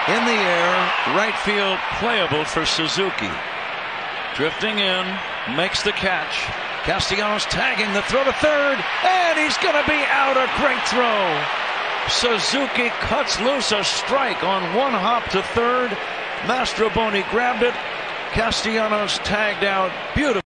in the air, right field playable for Suzuki. Drifting in, makes the catch. Castellanos tagging the throw to third, and he's going to be out. A great throw. Suzuki cuts loose a strike on one hop to third. Mastroboni grabbed it. Castellanos tagged out. Beautiful.